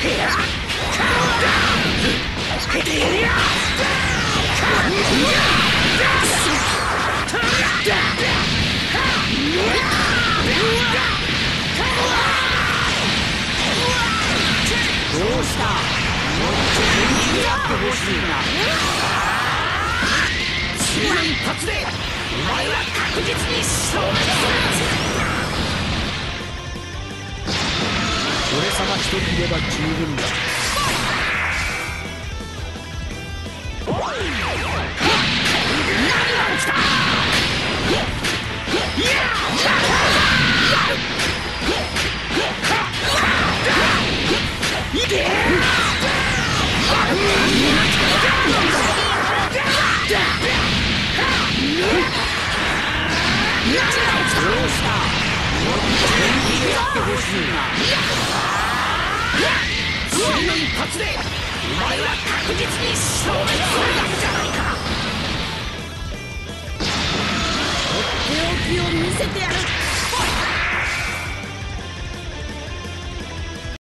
どうした？もっと本気でやってほしいな。次の一発でお前は確実に消滅する。俺様一人いれば十分だ。次の一発でお前は確実に消滅するだけじゃないか。とっておきを見せてやる。